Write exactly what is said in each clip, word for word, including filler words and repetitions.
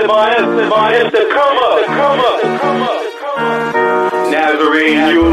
c'est my, c'est my, it's the come up, the come up, the come up, the come up. Nazarene, you.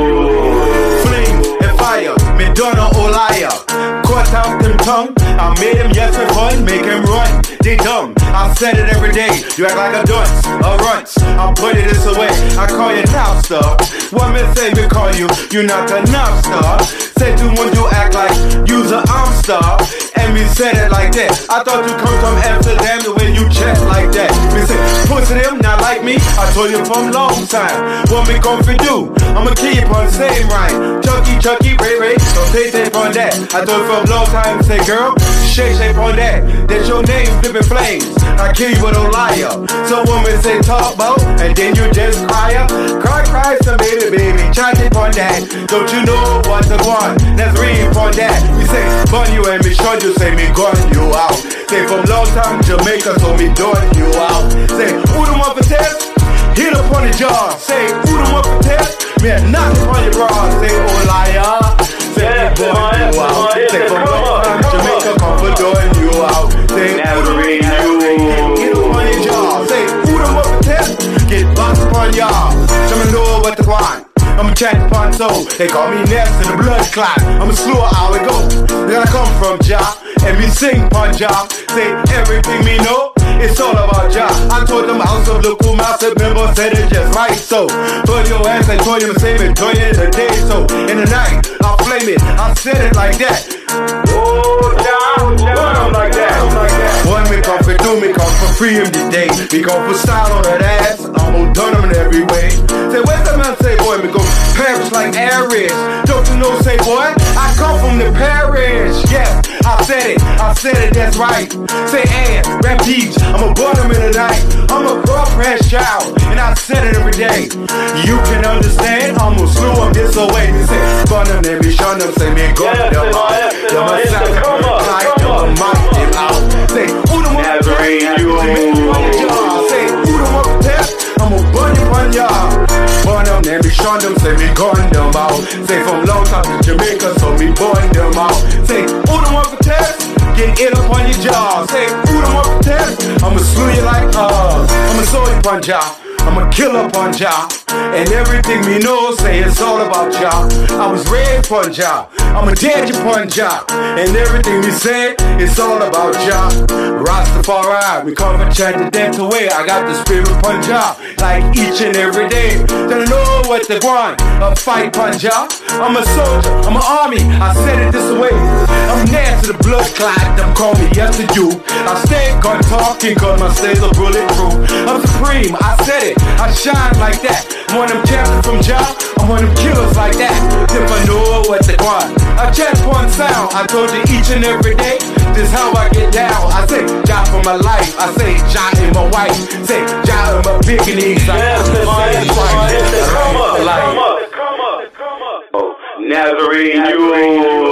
Fling and fire, Madonna or liar. Cut out them tongue, I made him yes and fun, make him run. They dumb, I said it every day. You act like a dunce, a runce. I'll put it this away. I call you now star. What me say me call you? You not a now star. Said you want you act like you's a arm star. And me said it like that. I thought you come from Amsterdam the way you chat like that. Me say, pussy them not like me. I told you from long time. What me come for do? I'ma keep on same rhyme. Chucky, Chucky, Ray Ray. Don't take tape on that. I told you from long time. Say girl, shake shape on that. That's your name, flipping flames. I kill you with a liar. So women say talk about, and then you just cry up. Cry, cry, some baby, baby. Try tape on that. Don't you know what's the one? Let's read on that. We say, burn you and me short you. Say me gun you out. Say from long time Jamaica, so me done you out. Say who the one for test? Hit up on the jaw. Say who the one for test? Me knock upon your bra. Say oh liar. Say me gun you out. Say from long time Jamaica, come for done you out. Say who the one for test? Hit up on your jaw. Say who the one for test? Get boxed upon y'all. Tell me know what the want. I'm a chat upon soul. They call me Ness in the blood clot. I'm a slew of how it go. Then I come from Jah, and me sing pon Jah. Say everything me know, it's all about Jah. I told them house of the cool master member said it just right so. Put your ass and told you to save it, join it in the day so. In the night, I'll flame it, I said it like that. Oh Jah, Jah, I'm like that, I'm like that. One me come for do, me come for free him today. Me come for style on that ass, I'm gonna done him in every way. Say where's the man say boy, me go Paris like Aries. Don't you know, say boy, I come from the Paris. Yeah, I said it, I said it, that's right. Say and, rap beats, I'm a bottom in the night. I'm a girlfriend child, and I said it every day. You can understand, I'm gonna slew them this away. They say, burn them, they be shun them, say me go yes, them out. Them a sound, come up, like come them a mic them out. Say, who the one Nazarene, you. Say, who the one for test? I'ma burn you on y'all. Burn them, then me shun them, say me gun them out. Say from long time to Jamaica, so me burn them out. Say, who the one for test? Get it up on your jaw. Say, who the one for test? I'ma slew you like uh I'ma sew you upon Jah. I'ma kill up on Jah. And everything me know, say it's all about Jah. I was raised upon Jah. I'ma dead upon Jah. And everything me say, it's all about Jah. Rastafari, we come and chant the death away. I got the spirit upon Jah, like each and every day. Don't know what they want, a fight upon Jah. I'm a soldier, I'm an army, I said it this way. I'm near to the blood clot, them call me yes to you. I stay gun talking, cause my stays are bulletproof. I'm supreme, I said it, I shine like that. I'm one of them champions from Jah, I'm one of them killers like that. If I know what they want, I chant one sound. I told you each and every day, this how I get down. I say Jah for my life, I say Jah in my wife, say Jah in my bikinis. Yes, it's my, it's my, it's the come up, come up, come up, come up. Nazarene, you.